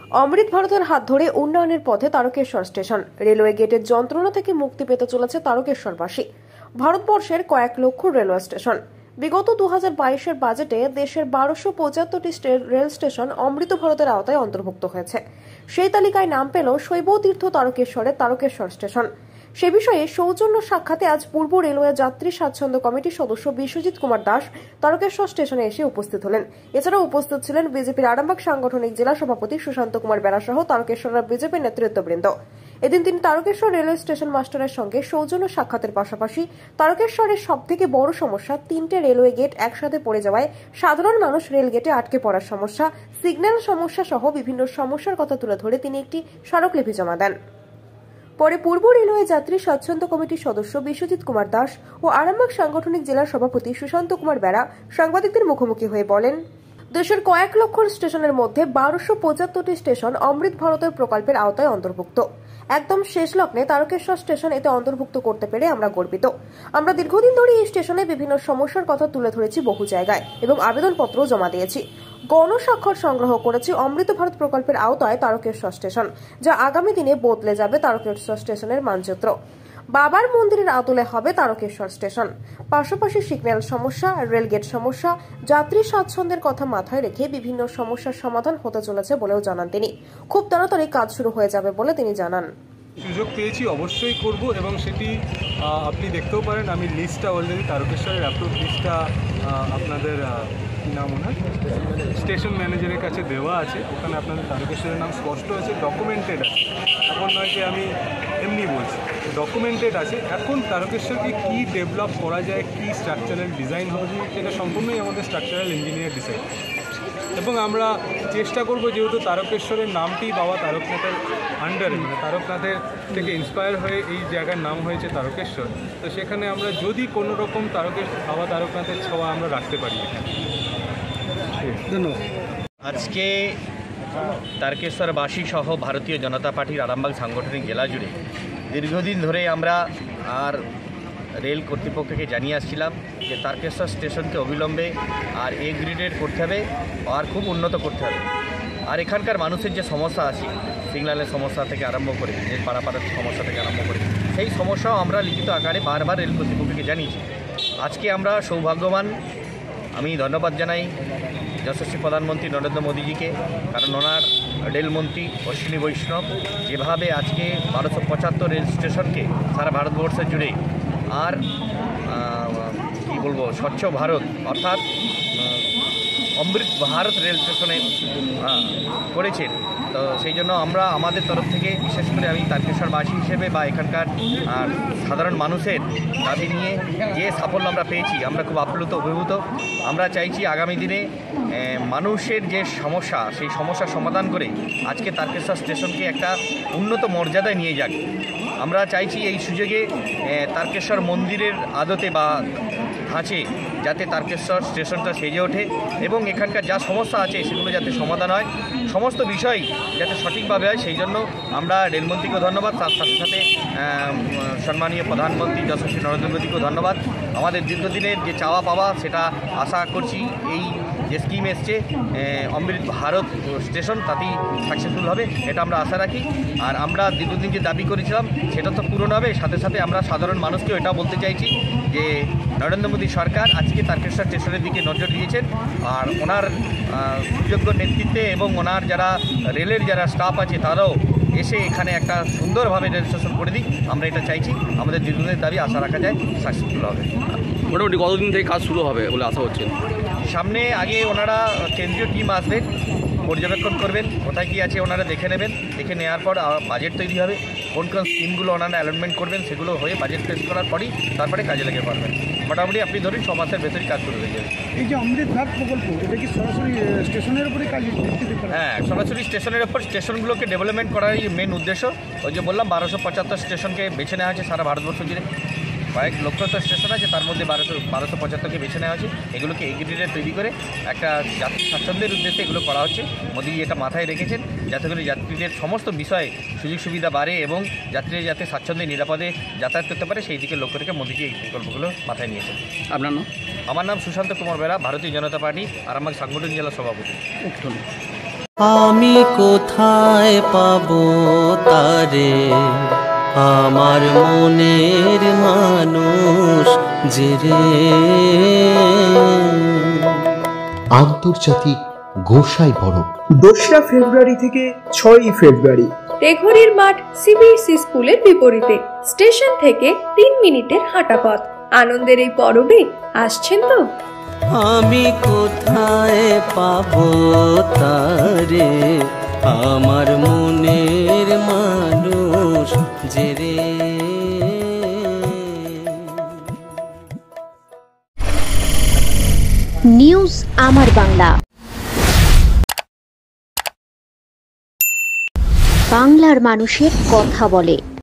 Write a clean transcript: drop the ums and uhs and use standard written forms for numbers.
অমৃত ভারতের হাত ধরে উন্নয়নের পথে তারকেশ্বর স্টেশন। রেলওয়ে গেটের যন্ত্রণা থেকে মুক্তি পেতে চলেছে তারকেশ্বরবাসী। ভারতবর্ষের কয়েক লক্ষ রেলওয়ে স্টেশন। বিগত 2022-এর বাজেটে দেশের 1275টি রেল স্টেশন অমৃত ভারতের আওতায় অন্তর্ভুক্ত হয়েছে। সেই তালিকায় নাম পেল শৈবতীর্থ তারকেশ্বরের তারকেশ্বর স্টেশন। সে বিষয়ে সৌজন্য সাক্ষাতে আজ পূর্ব রেলওয়ে যাত্রী স্বাচ্ছন্দ্য কমিটির সদস্য বিশ্বজিৎ কুমার দাস তারকেশ্বর স্টেশনে এসে উপস্থিত হলেন। এছাড়াও উপস্থিত ছিলেন বিজেপির আরামবাগ সাংগঠনিক জেলা সভাপতি সুশান্ত কুমার বেরা সহ তারকেশ্বরের বিজেপির নেতৃত্ববৃন্দ। এদিন তিনি তারকেশ্বর রেলওয়ে স্টেশন মাস্টারের সঙ্গে সৌজন্য সাক্ষাতের পাশাপাশি তারকেশ্বরের সবথেকে বড় সমস্যা 3টে রেলওয়ে গেট একসাথে পড়ে যাওয়ায় সাধারণ মানুষ রেল গেটে আটকে পড়ার সমস্যা, সিগন্যাল সমস্যা সহ বিভিন্ন সমস্যার কথা তুলে ধরে তিনি একটি স্মারকলিপি জমা দেন। পরে পূর্ব রেলওয়ে যাত্রী স্বাচ্ছন্দ্য কমিটির সদস্য বিশ্বজিৎ কুমার দাস ও আরামবাগ সাংগঠনিক জেলার সভাপতি সুশান্ত কুমার বেরা সাংবাদিকদের মুখোমুখি হয়ে বলেন, দেশের কয়েক লক্ষ স্টেশনের মধ্যে 1275টি স্টেশন অমৃত ভারতের প্রকল্পের আওতায় অন্তর্ভুক্ত। একদম শেষ লগ্নে তারকেশ্বর স্টেশন এতে অন্তর্ভুক্ত করতে পেরে আমরা গর্বিত। আমরা দীর্ঘদিন ধরে এই স্টেশনে বিভিন্ন সমস্যার কথা তুলে ধরেছি বহু জায়গায় এবং আবেদনপত্র জমা দিয়েছি। গণস্বাক্ষর সংগ্রহ করেছি অমৃত ভারত প্রকল্পের আওতায় তারকেশ্বর স্টেশন, যা আগামী দিনে বদলে যাবে তারকেশ্বর স্টেশনের মানচিত্র। বাবার মন্দিরের আদলে হবে তারকেশ্বর স্টেশন। পাশাপাশি সিগন্যাল সমস্যা, রেলগেট সমস্যা, যাত্রী স্বাচ্ছন্দ্যের কথা মাথায় রেখে বিভিন্ন সমস্যার সমাধান হতে চলেছে বলেও জানান তিনি। খুব তাড়াতাড়ি কাজ শুরু হয়ে যাবে বলে তিনি জানান। সুযোগ পেয়েছি, অবশ্যই করব এবং সেটি আপনি দেখতেও পারেন। আমি লিস্টটা অলরেডি তারকেশ্বরের অ্যাপ্রুভ লিস্টটা আপনাদের কী নাম ওনার স্টেশন ম্যানেজারের কাছে দেওয়া আছে। ওখানে আপনাদের তারকেশ্বরের নাম স্পষ্ট আছে, ডকুমেন্টেড আছে। এখন নয় যে আমি এমনি বলছি, ডকুমেন্টেড আছে। এখন তারকেশ্বরকে কী ডেভেলপ করা যায়, কী স্ট্রাকচারাল ডিজাইন হবে, সেটা সম্পূর্ণই আমাদের স্ট্রাকচারাল ইঞ্জিনিয়ার ডিসাইড। এবং আমরা চেষ্টা করব, যেহেতু তারকেশ্বরের নামটি বাবা তারকনাথের আন্ডারে, মানে তারকনাথের থেকে ইন্সপায়ার হয়ে এই জায়গার নাম হয়েছে তারকেশ্বর, তো সেখানে আমরা যদি কোনো রকম বাবা তারকনাথের ছোঁয়া আমরা রাখতে পারি। ধন্যবাদ। আজকে তারকেশ্বরবাসী সহ ভারতীয় জনতা পার্টির আরামবাগ সাংগঠনিক জেলা জুড়ে দীর্ঘদিন ধরে আমরা আর রেল কর্তৃপক্ষকে জানিয়ে আসছিলাম যে তারকেশ্বর স্টেশনকে অবিলম্বে আর এ গ্রেডেড করতে হবে আর খুব উন্নত করতে হবে। আর এখানকার মানুষের যে সমস্যা আছে, সিগন্যালের সমস্যা থেকে আরম্ভ করে, যে পাড়াপাড়ার সমস্যা থেকে আরম্ভ করে, সেই সমস্যাও আমরা লিখিত আকারে বারবার রেল কর্তৃপক্ষকে জানিয়েছি। আজকে আমরা সৌভাগ্যবান, আমি ধন্যবাদ জানাই যশস্বী প্রধানমন্ত্রী নরেন্দ্র মোদীজিকে, কারণ ওনার রেলমন্ত্রী অশ্বিনী বৈষ্ণব যেভাবে আজকে 1275 রেল স্টেশনকে সারা ভারতবর্ষের জুড়ে আর কি বলবো স্বচ্ছ ভারত অর্থাৎ অমৃত ভারত রেল স্টেশনে করেছেন। তো সেই জন্য আমরা আমাদের তরফ থেকে, বিশেষ করে আমি তারকেশ্বরবাসী হিসেবে বা এখানকার সাধারণ মানুষের দাবি নিয়ে যে সাফল্য আমরা পেয়েছি, আমরা খুব আপ্লুত, অভিভূত। আমরা চাইছি আগামী দিনে মানুষের যে সমস্যা, সেই সমস্যার সমাধান করে আজকে তারকেশ্বর স্টেশনকে একটা উন্নত মর্যাদায় নিয়ে যাক। আমরা চাইছি এই সুযোগে তারকেশ্বর মন্দিরের আদতে বা ধাঁচে যাতে তারকেশ্বর স্টেশনটা সেজে ওঠে এবং এখানকার যা সমস্যা আছে সেগুলো যাতে সমাধান হয়, সমস্ত বিষয় যাতে সঠিকভাবে হয়। সেই জন্য আমরা রেলমন্ত্রীকেও ধন্যবাদ, তার সাথে সাথে সম্মানীয় প্রধানমন্ত্রী যশস্বী নরেন্দ্র মোদীকেও ধন্যবাদ। আমাদের দীর্ঘদিনের যে চাওয়া পাওয়া সেটা আশা করছি এই যে স্কিম এসছে অমৃত ভারত স্টেশন, তাতেই সাকসেসফুল হবে, এটা আমরা আশা রাখি। আর আমরা দীর্ঘদিন যে দাবি করেছিলাম সেটা তো পূরণ হবে। সাথে সাথে আমরা সাধারণ মানুষকেও এটা বলতে চাইছি যে নরেন্দ্র মোদী সরকার আজকে তারকেশ্বর স্টেশনের দিকে নজর দিয়েছেন, আর ওনার সুযোগ্য নেতৃত্বে এবং ওনার যারা রেলের যারা স্টাফ আছে তারাও এসে এখানে একটা সুন্দরভাবে রেল স্টেশন করে দিই। আমরা এটা চাইছি, আমাদের দীর্ঘদিনের দাবি, আশা রাখা যায় সাকসেসফুল হবে। মোটামুটি কতদিন থেকে কাজ শুরু হবে বলে আশা হচ্ছে? সামনে আগে ওনারা কেন্দ্রীয় টিম আসবেন, পর্যবেক্ষণ করবেন, কোথায় কী আছে ওনারা দেখে নেবেন। দেখে নেওয়ার পর বাজেট তৈরি হবে, কোন কোন স্কিমগুলো ওনারা অ্যালটমেন্ট করবেন, সেগুলো হয়ে বাজেট পেশ করার পরই তারপরে কাজে লেগে পারবেন। মোটামুটি আপনি ধরুন 6 মাসের ভেতরেই কাজ শুরু হয়ে যাবে। এই যে অমৃত ভারত প্রকল্প, এটা কি সরাসরি স্টেশনের উপরে কাজ? হ্যাঁ, সরাসরি স্টেশনের ওপর, স্টেশনগুলোকে ডেভেলপমেন্ট করারই মেন উদ্দেশ্য। ওই যে বললাম 1275 স্টেশনকে বেছে নেওয়া হয়েছে সারা ভারতবর্ষ জুড়ে। কয়েক লক্ষ স্টেশন আছে, তার মধ্যে 1275কে বেছে নেওয়া হয়েছে। এগুলোকে এগ্রিগেটে তৈরি করে একটা যাত্রী স্বাচ্ছন্দ্যের উদ্দেশ্যে এগুলো করা হচ্ছে। মোদী এটা মাথায় রেখেছেন যাতে করে যাত্রীদের সমস্ত বিষয়ে সুযোগ সুবিধা বাড়ে এবং যাত্রীরা যাতে স্বাচ্ছন্দ্যে নিরাপদে যাতায়াত করতে পারে, সেই দিকে লক্ষ্য রেখে মোদীজি এই প্রকল্পগুলো মাথায় নিয়েছেন। আপনার নাম? আমার নাম সুশান্ত কুমার বেরা, ভারতীয় জনতা পার্টি আরামবাগ সাংগঠনিক জেলা সভাপতি। আমি কোথায় পাবো তারে, আমার মনের মানুষ যে রে। আন্তর্জাতিক গোসাই পরব 2রা ফেব্রুয়ারি থেকে 6ই ফেব্রুয়ারি। টেঘরির মাঠ সিবিএসই স্কুলের বিপরীতে, স্টেশন থেকে 3 মিনিটের হাঁটা পথ। আনন্দের এই পরবে আসছেন তো? আমি কোথায় পাবো তারে, আমার মনের মানুষ যে রে। নিউজ আমার বাংলা, বাংলার মানুষের কথা বলে।